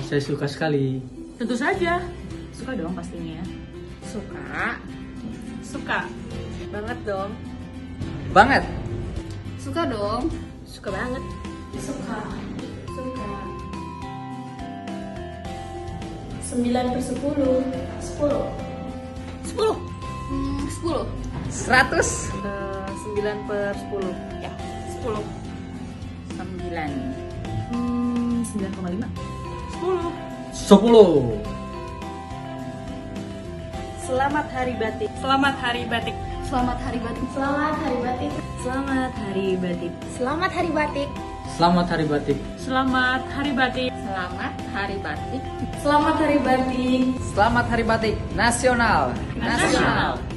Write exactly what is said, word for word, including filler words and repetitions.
saya suka sekali. Tentu saja. Suka dong pastinya. Suka. Suka. Banget dong. Banget. Suka dong. Suka banget. Suka. Suka. Sembilan per sepuluh. Sepuluh. Sepuluh. Hmm, sepuluh. Seratus. Eh, sembilan per sepuluh. Ya, sepuluh. Sembilan. Hmm, sembilan koma lima. Sepuluh. Sepuluh. Selamat Hari Batik. Selamat Hari Batik. Selamat Hari Batik. Selamat Hari Batik. Selamat Hari Batik. Selamat Hari Batik. Selamat Hari Batik. Selamat Hari Batik. Selamat Hari Batik. Selamat Hari Batik. Selamat Hari Batik Nasional. Nasional.